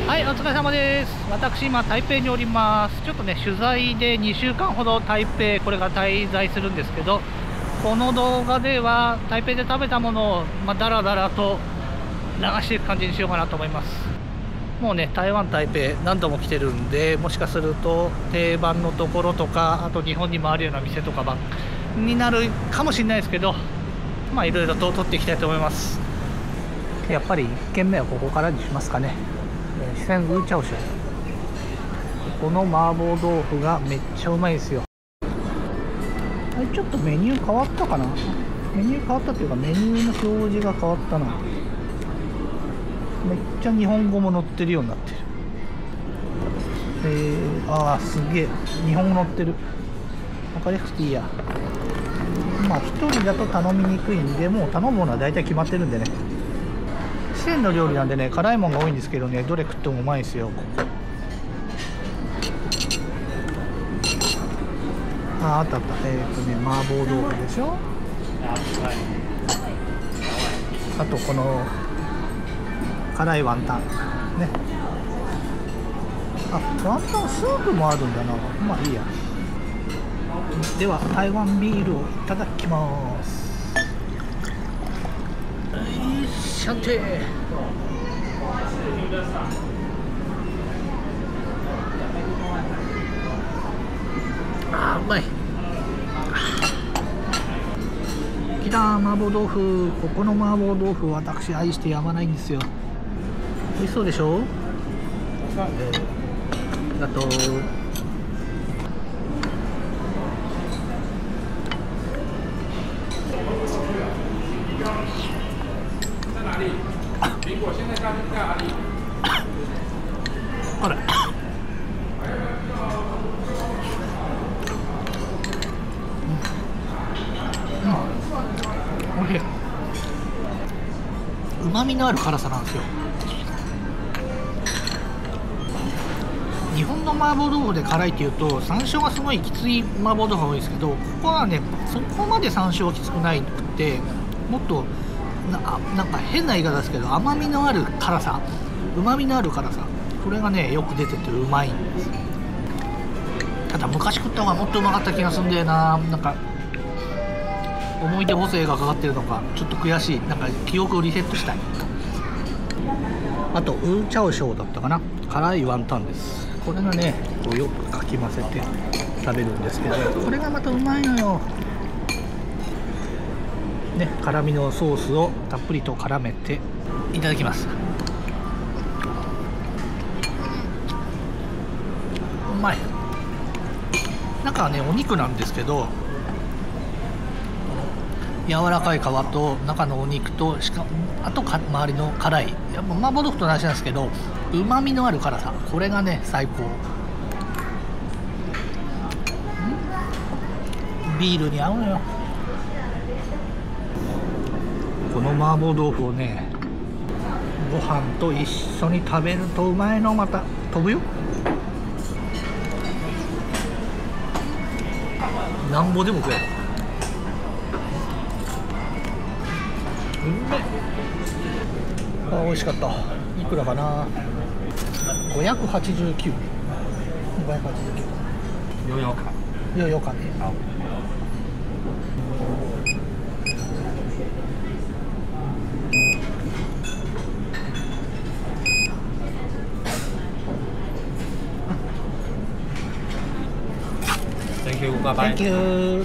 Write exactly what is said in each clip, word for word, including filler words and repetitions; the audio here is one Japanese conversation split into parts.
はい、お疲れ様です。私、今、台北におります。ちょっとね、取材でにしゅうかんほど台北、これから滞在するんですけど、この動画では、台北で食べたものを、まあ、だらだらと流していく感じにしようかなと思います。もうね、台湾、台北、何度も来てるんで、もしかすると、定番のところとか、あと日本にもあるような店とかばになるかもしれないですけど、まあ、いろいろと撮っていきたいと思います。やっぱりいっけんめはここからにしますかね。四川ウーチャオシュ、この麻婆豆腐がめっちゃうまいですよ。あれちょっとメニュー変わったかな。メニュー変わったというか、メニューの表示が変わったな。めっちゃ日本語も載ってるようになってる。えー、ああすげえ日本語載ってる。分かりやすくていいや。まあひとりだと頼みにくいんで、もう頼むものは大体決まってるんでね。四川の料理なんでね、辛いものが多いんですけどね、どれ食ってもうまいですよ。あ、あったあった。えっとね、麻婆豆腐でしょ。あとこの辛いワンタンね。あ、ワンタンスープもあるんだな。まあいいや。では台湾ビールをいただきます。いっしゃってあーうまい。きた麻婆豆腐。ここの麻婆豆腐私愛してやまないんですよ。美味しそうでしょ。あとあれおいしい。うまみのある辛さなんですよ。日本の麻婆豆腐で辛いっていうと山椒がすごいきつい麻婆豆腐が多いですけど、ここはねそこまで山椒はきつくないくて、もっと な, なんか変な言い方ですけど甘みのある辛さ、うまみのある辛さ、これがねよく出ててうまいんです。ただ昔食った方がもっとうまかった気がするんだよな。なんか思い出補正がかかってるのかちょっと悔しい。なんか記憶をリセットしたい。あとウーチャオショウだったかな、辛いワンタンです。これがねこうよくかき混ぜて食べるんですけど、これがまたうまいのよね。辛みのソースをたっぷりと絡めていただきます。うまい。中はねお肉なんですけど、柔らかい皮と中のお肉と、しかもあとか周りの辛い、やっぱ麻婆豆腐と同じなんですけどうまみのある辛さ、これがね最高。ビールに合うのよ。この麻婆豆腐をねご飯と一緒に食べるとうまいの。また飛ぶよ。なんぼでも食える。うめえ。あ、美味しかった。いくらかな。ごひゃくはちじゅうきゅう。ごひゃくはちじゅうきゅう。よよか。よよかね。Thank you. Bye bye. Thank you.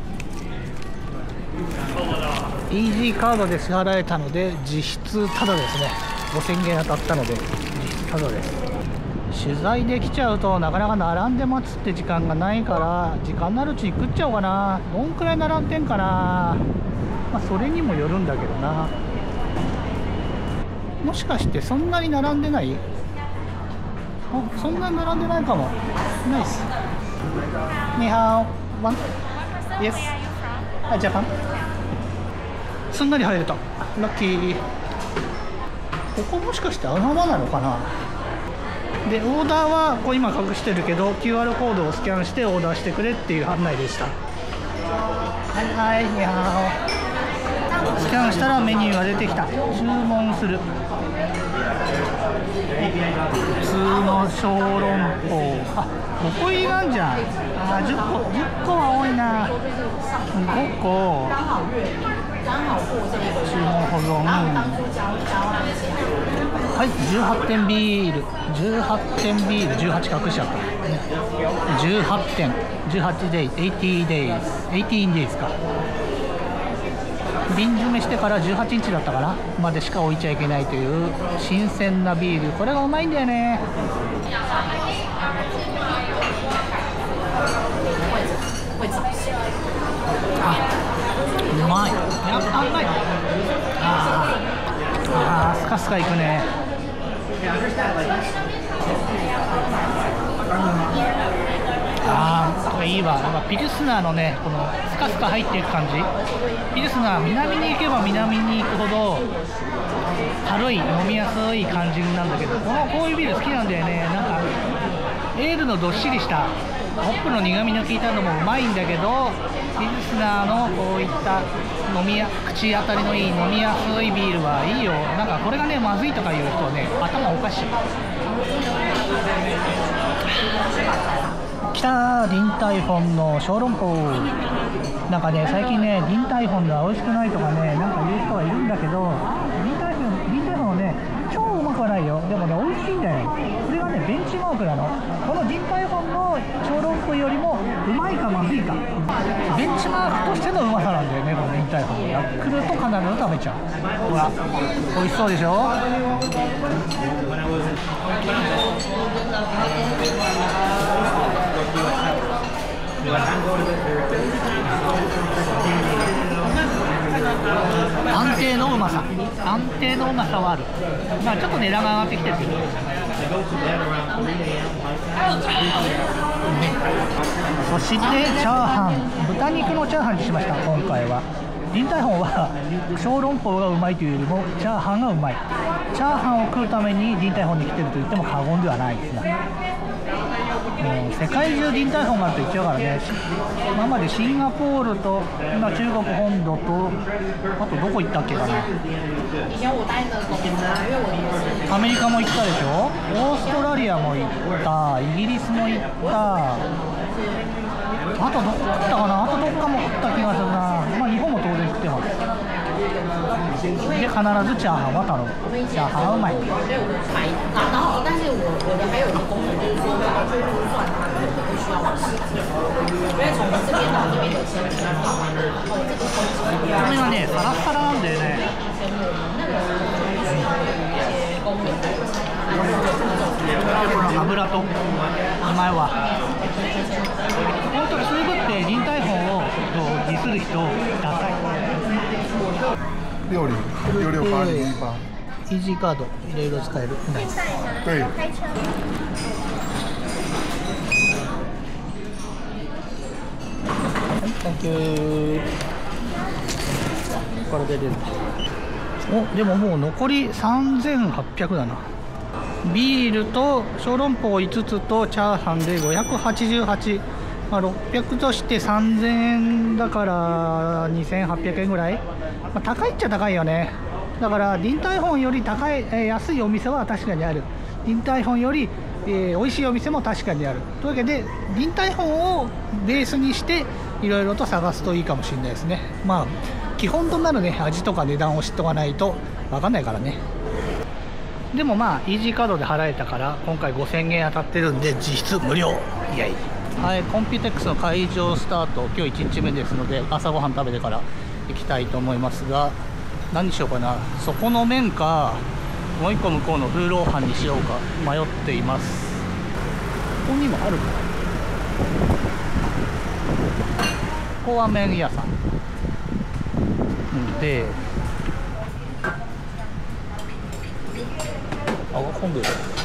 イージーカードで支払えたので実質タダですね。ごせんえん当たったので実質タダです。取材で来ちゃうとなかなか並んで待つって時間がないから、時間のあるうちに食っちゃおうかな。どんくらい並んでんかな。まあそれにもよるんだけどな。もしかしてそんなに並んでない？あ、そんなに並んでないかも。ナイス。にハオワン Yes。 あ、ジャパン。すんなり入れた。ラッキー。ここもしかしてアルハマなのかな。でオーダーはこう今隠してるけど キューアール コードをスキャンしてオーダーしてくれっていう案内でした。はいはい、にハオ。スキャンしたらメニューが出てきた。注文する。 普通の小籠包、あ、ごこ入りなんじゃん。あ、じゅっこ、じゅっこは多いな。ごこ注文保存。はい、じゅうはってんビール、じゅうはってんビール、じゅうはち隠しちゃった。じゅうはってん、じゅうはちデイズ、はちデイズ、はちデイズか。瓶詰めしてからじゅうはちにちだったかなまでしか置いちゃいけないという新鮮なビール、これがうまいんだよね。あ、うまい、やっぱうまい。ああ、スカスカいくね。ああ、いいわ。なんかピルスナーのね、このスカスカ入っていく感じ。ピルスナー、南に行けば南に行くほど軽い、飲みやすい感じなんだけど、このこういうビール好きなんだよね。なんかエールのどっしりしたホップの苦みの効いたのもうまいんだけど、ピルスナーのこういった飲みや口当たりのいい飲みやすいビールはいいよ。なんかこれがねまずいとかいう人はね頭おかしい。来たー、ディンタイフォンの小籠包。なんかね最近ねディンタイフォンが美味しくないとかねなんか言う人がいるんだけど、ディンタイフォンディンタイフォンはね超うまくはないよ。でもね美味しいんだよ。これがねベンチマークなの。このディンタイフォンの小籠包よりもうまいかまずいか、ベンチマークとしてのうまさなんだよね。このディンタイフォンが来ると必ず食べちゃう。ほら美味しそうでしょ。安定のうまさ、安定のうまさはある。まあちょっと値段が上がってきてるけど、そしてチャーハン、豚肉のチャーハンにしました。今回はディンタイフォンは小籠包がうまいというよりもチャーハンがうまい。チャーハンを食うためにディンタイフォンに来てると言っても過言ではないですが、もう世界中ディンタイフォンがあると言っちゃうからね。今までシンガポールと今中国本土とあとどこ行ったっけかな。アメリカも行ったでしょ。オーストラリアも行った、イギリスも行った、あとどこ行ったかな。あとどっかも食った気がするな。まあ日本も当然食ってます。で必ずチャーハンは頼む。チャーハンはうまい。これがねサラッサラなんだよね。油とうまいわ。本当にそういうことってディンタイフォンをディスる人ダサい。 料理有六八零一八イージーカードいろいろ使える。 对。 サンキュー。これで出る。お、でももう残りさんぜんはっぴゃくだな。ビールと小籠包いつつとチャーハンでごひゃくはちじゅうはち、まあ、ろっぴゃくとしてさんぜんえんだからにせんはっぴゃくえんぐらい、まあ、高いっちゃ高いよね。だからディンタイフォンより高い、えー、安いお店は確かにある。ディンタイフォンより、えー、美味しいお店も確かにある。というわけでディンタイフォンをベースにしていろいろと探すといいかもしれないですね。まあ基本となるね味とか値段を知っておかないと分かんないからね。でもまあイージーカードで払えたから今回ごせんえん当たってるんで実質無料。イエイ。はい、コンピューテックスの会場スタート、今日いちにちめですので朝ごはん食べてから行きたいと思いますが、何にしようかな。そこの麺かもう一個向こうのルーローハンにしようか迷っています。ここにもあるかな。ここは麺屋さんで、あ、混んでる。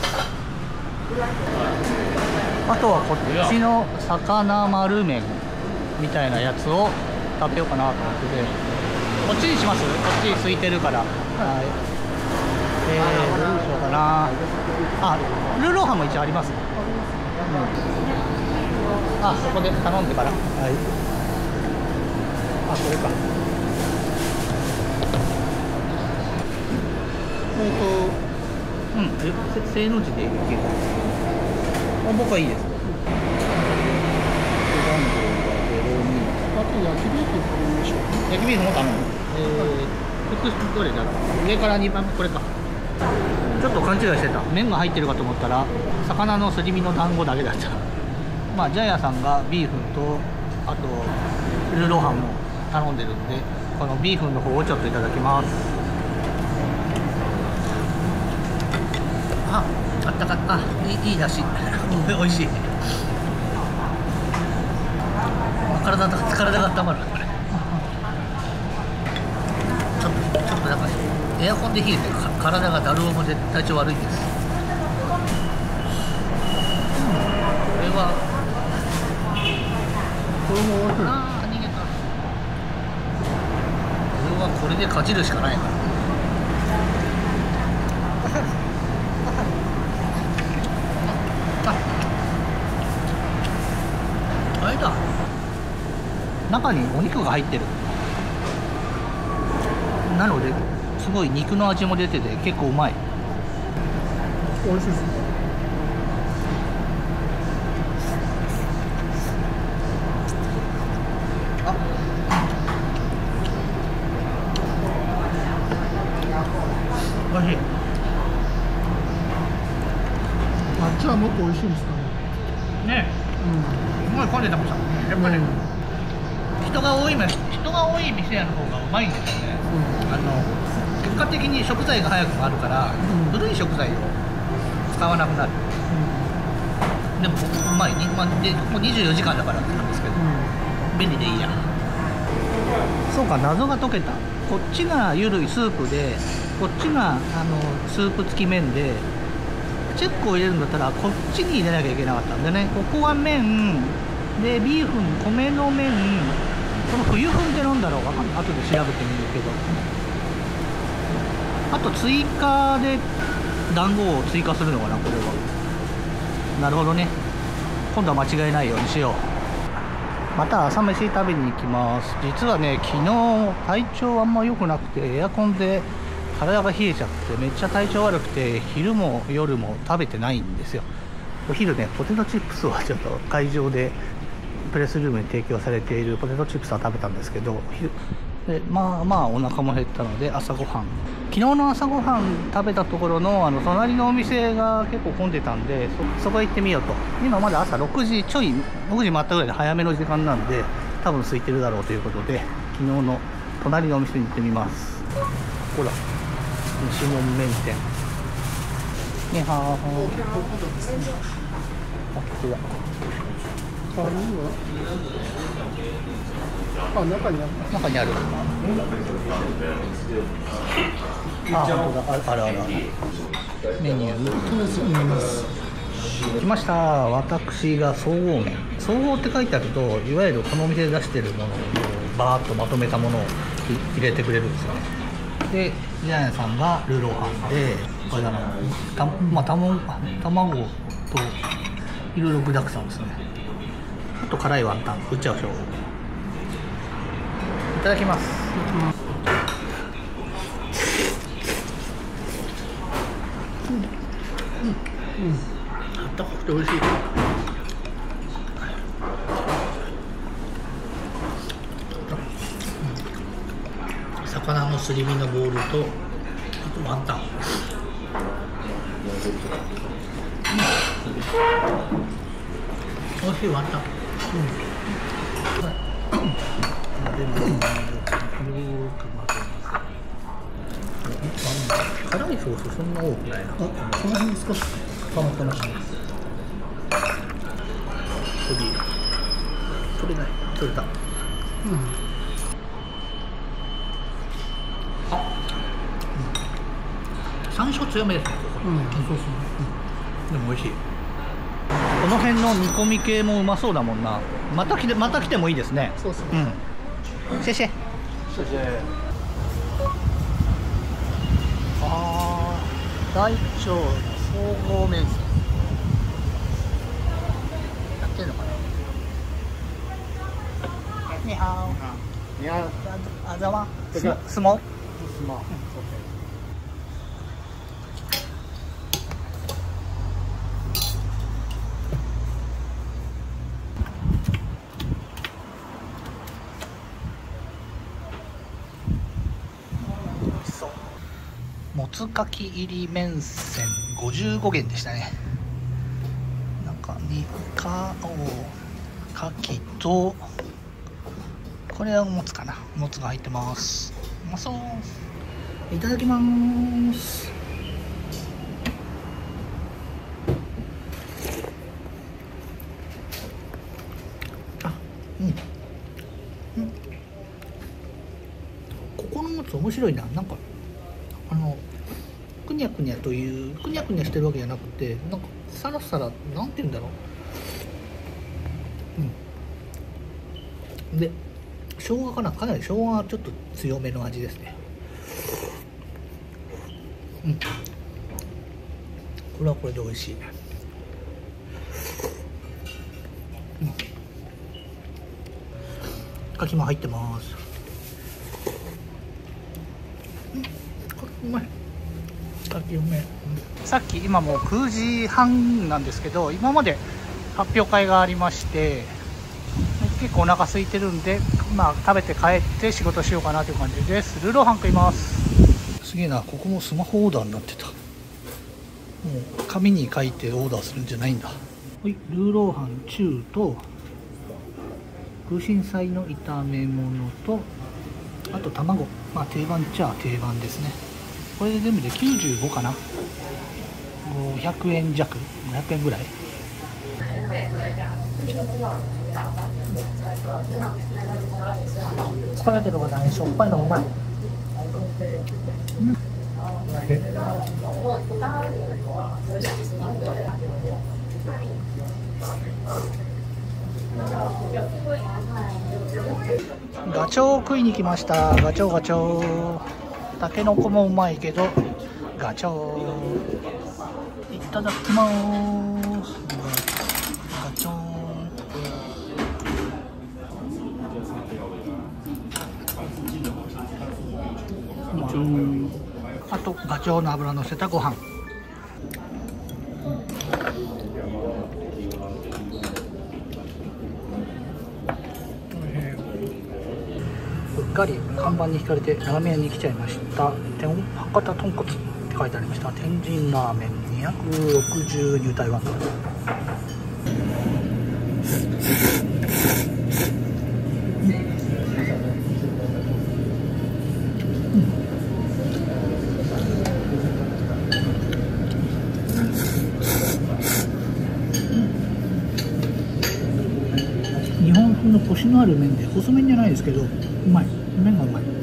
あとはこっちの魚丸麺みたいなやつを食べようかなと思ってて、こっちにします。こっち空いてるから。はい、えー、どうしようかな。あ、ルーローハンも一応あります、うん、あ、そこで頼んでから。はい、あ、これか。えっとうん、正の字でいける。僕はいいです。番号がゼロに。 あと焼きビーフ頼みましょう。 焼きビーフも頼む。えー、どれだろう。上からにばんめ、これか。ちょっと勘違いしてた。麺が入ってるかと思ったら、魚のすり身の団子だけだった。まあ、ジャヤさんがビーフンと、あと、ルーローハンも頼んでるんで、このビーフンの方をちょっといただきます。あ、あったかい。あ、いい、いいだし。おいしい。体が、体が温まる、これ。ちょっと、ちょっとなんか、エアコンで冷えて、体がだるおもで体調悪いんです。これは。 これも美味しい。 ああ、逃げた。これはこれでかじるしかないから。あれだ。中にお肉が入ってる。なので、すごい肉の味も出てて、結構うまい。 美味しいです。 あ。美味しい。 あっちはもっと美味しいんですかね。 ね。うん。すごい混んでたもんさ。やっぱり、うん、人が多い店、人が多い店の方がうまいんですよね。うん、あの結果的に食材が早くなるから、うん、古い食材を使わなくなる。うん、でもうまいに、まあ、でもうにじゅうよじかんだからなんですけど、うん、便利でいいや。そうか、謎が解けた。こっちがゆるいスープで、こっちがあのスープ付き麺で。チェックを入れるんだったらこっちに入れなきゃいけなかったんでね。ここは麺でビーフン、米の麺、この冬粉ってなんだろう、わかんない。後で調べてみるけど、あと追加で団子を追加するのかな、これは。なるほどね。今度は間違えないようにしよう。また朝飯食べに行きます。実はね、昨日体調あんま良くなくて、エアコンで体が冷えちゃってめっちゃ体調悪くて、昼も夜も食べてないんですよ。お昼ね、ポテトチップスはちょっと会場でプレスルームに提供されているポテトチップスは食べたんですけど、でまあまあお腹も減ったので朝ごはん、昨日の朝ごはん食べたところのあの隣のお店が結構混んでたんで、 そ, そこへ行ってみようと。今まだ朝ろくじちょい、ろくじ回ったぐらいで早めの時間なんで多分空いてるだろうということで、昨日の隣のお店に行ってみます。ほら、西門麺店。ねはー。あ、ここだ。 あ、中にある。 中にある。あ、本当だ。あるあるある。メニュー。来ました。私が総合麺。総合って書いてあると、いわゆるこのお店で出してるものをバーッとまとめたものを入れてくれるんですよね。で、ジャイアンさんがルーローハンで、これだな、たまあ、卵といろいろ具だくさんですね。あと辛いワンタン、打っちゃうでしょう。いただきます。うんうんうん、あったかくて美味しい。魚のすり身のボールと、あとワンタン。美味しいワンタン。辛いソースそんな多くないな。 この辺少し溜まってましたね。取り取れない、取れた。うん。あ、山椒強めですね。 うん、そうそう。 うん、でも美味しい。この辺の煮込み系もうまそうだもんな。また来て、また来てもいいですね。 そうそう。 うん。シェシェ。シェシェ。ああ、大腸総合麺線。やってんのかな。にはお。 你好， あざま。 这个スモ。 什么？ つかき入り麺線ごじゅうごげんでしたね。中にかおかきと、これはもつかな、もつが入ってます。うまそう。いただきます。あ、うん、うん、ここのもつ面白いな。なんかあのくにゃくにゃというくにゃくにゃしてるわけじゃなくて、なんかサラサラ、なんて言うんだろう。うんで、生姜かな、かなり生姜はちょっと強めの味ですね。うん、これはこれで美味しい。うん、かきも入ってます。うん、これうまい。かきうめえ。うん、さっき今もうくじはんなんですけど、今まで発表会がありまして、結構お腹空いてるんで、まあ食べて帰って仕事しようかなという感じです。ルーローハン食います。すげえな、ここもスマホオーダーになってた。もう紙に書いてオーダーするんじゃないんだ。はい、ルーローハン中と空心菜の炒め物と、あと卵、まあ定番っちゃ定番ですね。これで全部できゅうじゅうごかな。ごひゃくえん弱、ごひゃくえんぐらい。これだけどね、しょっぱいのうまい。うん、ガチョウ食いに来ました。ガチョウガチョウ。たけのこもうまいけどガチョウ。いただきます。ガチョウ。あとガチョウの油のせたご飯。うっかり看板に惹かれてラーメン屋に来ちゃいました。天博多豚骨って書いてありました。天神ラーメンにひゃくろくじゅうニュータイワンドル。日本風のコシのある麺で、細麺じゃないですけどうまい。麺がうまい。